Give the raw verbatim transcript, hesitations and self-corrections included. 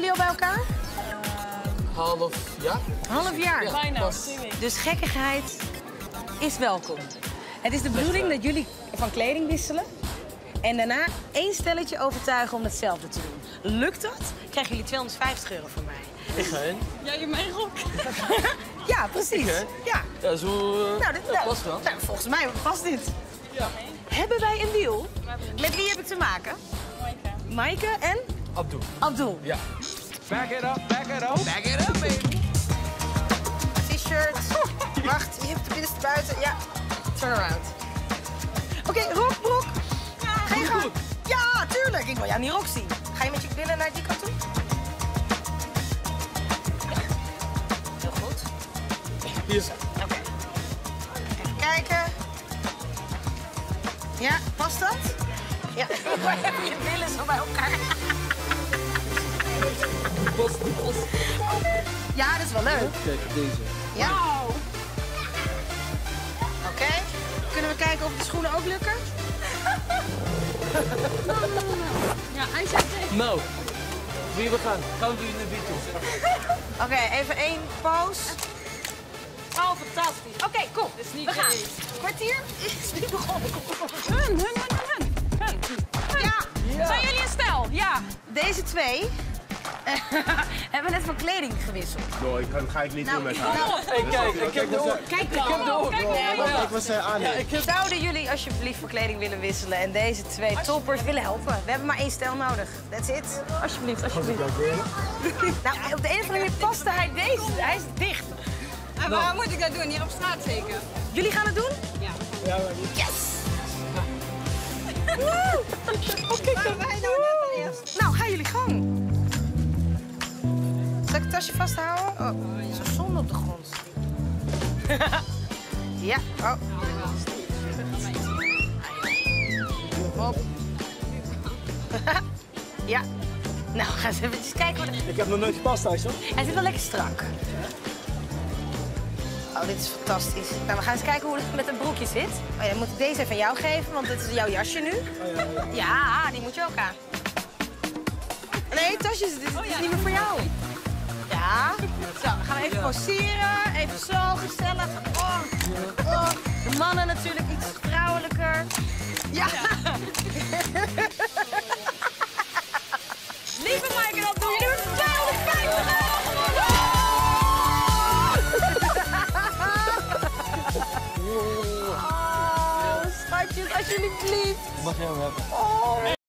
jullie al bij elkaar? Half jaar. Half jaar. Ja, Bijna, pas. twee weken. Dus gekkigheid is welkom. Het is de bedoeling dat jullie van kleding wisselen en daarna één stelletje overtuigen om hetzelfde te doen. Lukt dat, krijgen jullie tweehonderdvijftig euro van mij. Ik ga heen. Ja, je mijn rok. Ja, precies. Oké. Ja. Ja, zo uh, Nou, dit, ja, nou, past wel. nou, volgens mij past dit. Ja. Hebben wij een deal? Met wie heb ik te maken? Maaike en Abdul. Abdul. Ja. Back it up, back it up. Back it up, baby. T-shirt. Wacht, je hebt de binnenste buiten. Ja, turn around. Oké, okay, rok, brok. Ja, ga je gang. Ja, tuurlijk. Ik wil jou niet rok zien. Ga je met je billen naar die kant toe? Ja. Heel goed. Hier is Oké. Okay. Even kijken. Ja, past dat? Ja. Waar heb je billen zo bij elkaar? post, post. Ja, dat is wel leuk. Kijk, deze. Ja. Oké. Okay. Kunnen we kijken of de schoenen ook lukken? Ja, hij zegt tegen. Nou, wie we gaan? Gaan we naar wie toe? Oké, okay, even één pose. Oh, fantastisch. Oké, okay, cool. Dat is niet we gaan. geweest. Kwartier is niet begonnen. Hun, hun, hun, hun, hun. hun. Ja. Ja. Zijn jullie een stel? Ja. Deze twee hebben net van kleding gewisseld. Nou, ik kan, ga ik niet Nou, doen met haar. Hey, kijk, ik heb de oor. Kijk Ik heb de oor. Kijk naar Wacht, jou. ik was uh, aan. Ja, ik heb... Zouden jullie alsjeblieft voor kleding willen wisselen en deze twee toppers willen helpen? We hebben maar één stijl nodig. That's it. Alsjeblieft, alsjeblieft. Nou, op de een of andere manier paste hij deze. Hij is dicht. En waar moet ik dat doen? Hier op straat zeker? Jullie gaan het doen? Ja. Ja, maar niet. Yes! Woe! Oké, Wij nou net eerst. nou, gaan jullie gang. Zal ik het tasje vasthouden? Oh, zo zonde op de grond. Ja, oh. Hop. Ja. Nou, gaan ze even kijken. Hoe de... Ik heb nog nooit gepast thuis, hoor. Hij zit wel lekker strak. Oh, dit is fantastisch. Nou, we gaan eens kijken hoe het met een broekje zit. Oh, ja, dan moet ik deze even aan jou geven, want dit is jouw jasje nu. Oh, ja, ja. Ja, die moet je ook aan. Nee, tasjes, dit is niet meer voor jou. Ja. Zo, dan gaan we even poseren. Even zo, gezellig. Oh. Oh. De mannen natuurlijk iets vrouwelijker. Ja. Lieve Maaike, dat doen jullie met tweehonderdvijftig euro gewonnen. Oh, schatjes, alsjeblieft. Mag jij hem hebben? Oh.